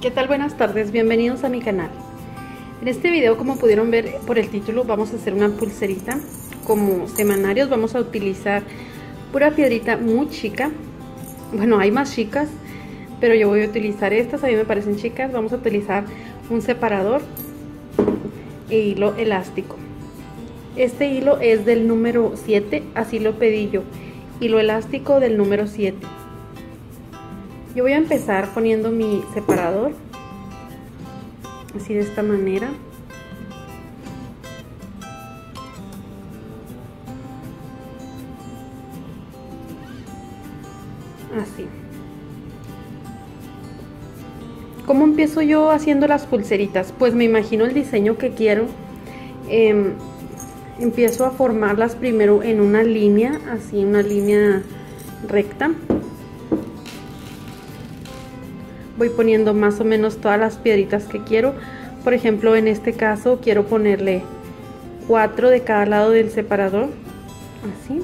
¿Qué tal? Buenas tardes, bienvenidos a mi canal. En este video, como pudieron ver por el título, vamos a hacer una pulserita. Como semanarios vamos a utilizar pura piedrita muy chica. Bueno, hay más chicas, pero yo voy a utilizar estas, a mí me parecen chicas. Vamos a utilizar un separador e hilo elástico. Este hilo es del número 7, así lo pedí yo. Hilo elástico del número 7. Yo voy a empezar poniendo mi separador, así de esta manera. Así. ¿Cómo empiezo yo haciendo las pulseritas? Pues me imagino el diseño que quiero. Empiezo a formarlas primero en una línea, así una línea recta. Voy poniendo más o menos todas las piedritas que quiero. Por ejemplo, en este caso quiero ponerle 4 de cada lado del separador, así.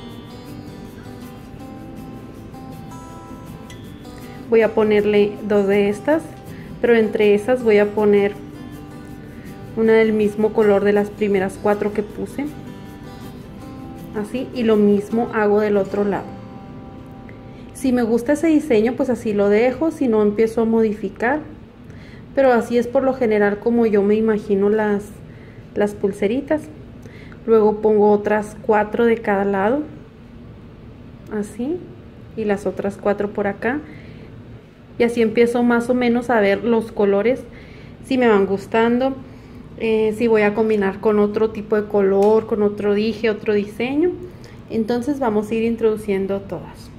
Voy a ponerle 2 de estas, pero entre esas voy a poner una del mismo color de las primeras 4 que puse, así, y lo mismo hago del otro lado. Si me gusta ese diseño, pues así lo dejo, si no empiezo a modificar, pero así es por lo general como yo me imagino las pulseritas. Luego pongo otras 4 de cada lado, así, y las otras 4 por acá, y así empiezo más o menos a ver los colores, si me van gustando, si voy a combinar con otro tipo de color, con otro dije, otro diseño. Entonces vamos a ir introduciendo todas.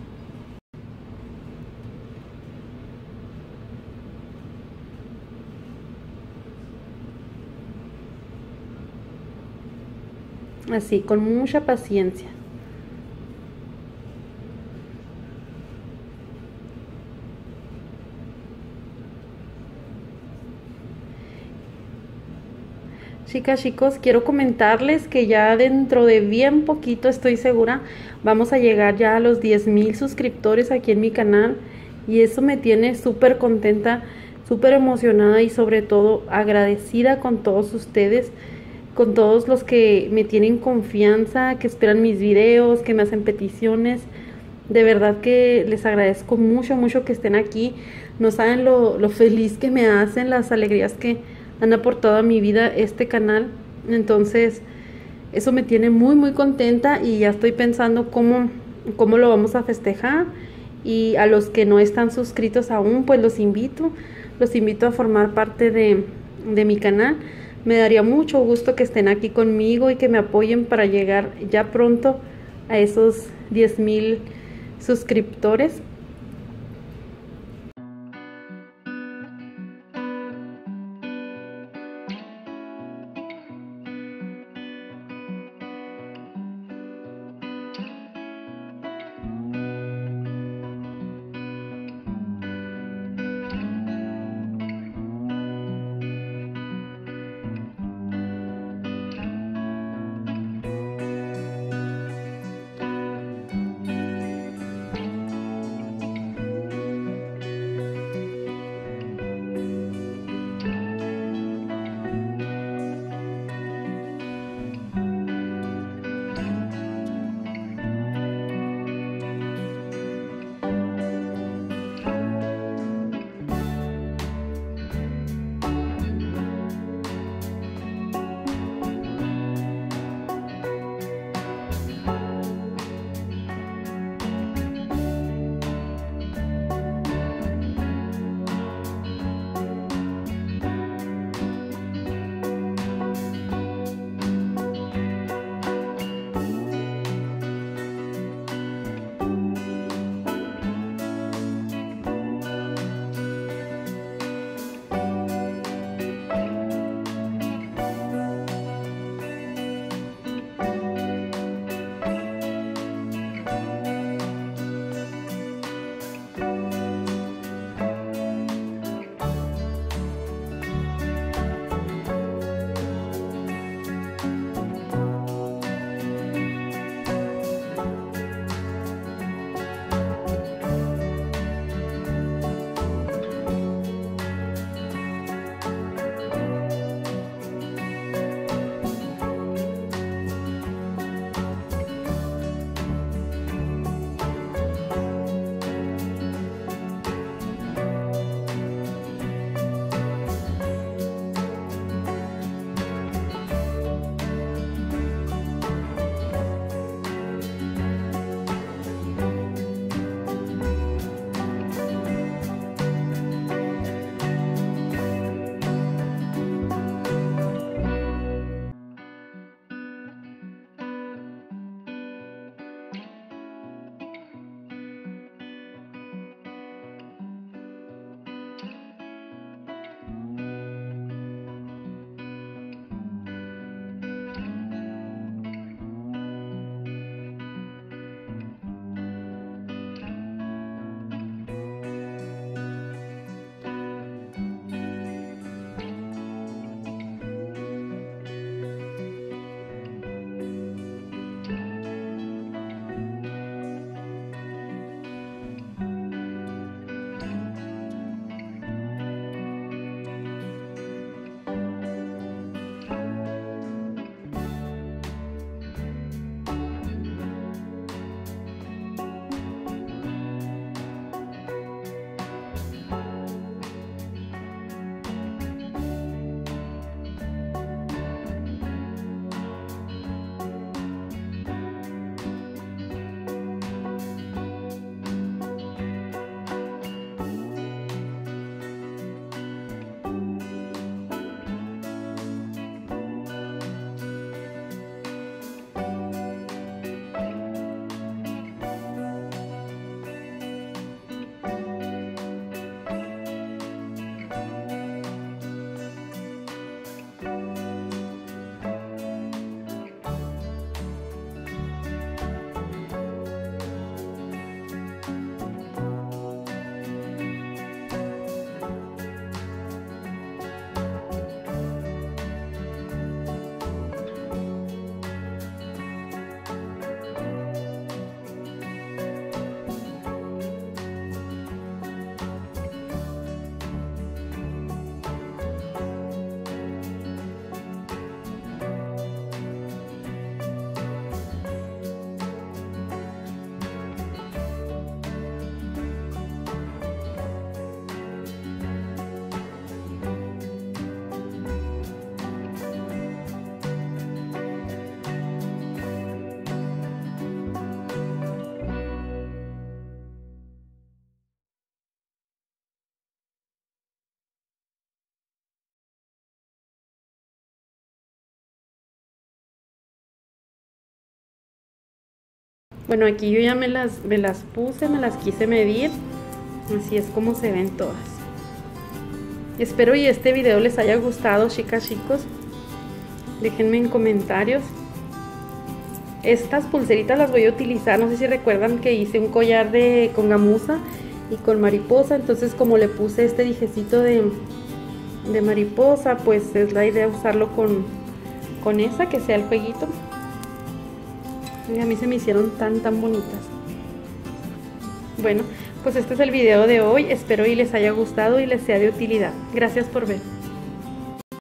Así, con mucha paciencia. Chicas, chicos, quiero comentarles que ya dentro de bien poquito, estoy segura, vamos a llegar ya a los 10,000 suscriptores aquí en mi canal. Y eso me tiene súper contenta, súper emocionada y sobre todo agradecida con todos ustedes, con todos los que me tienen confianza, que esperan mis videos, que me hacen peticiones. De verdad que les agradezco mucho, mucho que estén aquí. No saben lo feliz que me hacen, las alegrías que han aportado a mi vida este canal. Entonces, eso me tiene muy, muy contenta y ya estoy pensando cómo lo vamos a festejar. Y a los que no están suscritos aún, pues los invito a formar parte de mi canal. Me daría mucho gusto que estén aquí conmigo y que me apoyen para llegar ya pronto a esos 10,000 suscriptores. Bueno, aquí yo ya me las puse, me las quise medir. Así es como se ven todas. Espero y este video les haya gustado, chicas, chicos. Déjenme en comentarios. Estas pulseritas las voy a utilizar. No sé si recuerdan que hice un collar con gamuza y con mariposa. Entonces, como le puse este dijecito de mariposa, pues es la idea usarlo con esa, que sea el jueguito. Y a mí se me hicieron tan bonitas. Bueno, pues este es el video de hoy. Espero y les haya gustado y les sea de utilidad. Gracias por ver.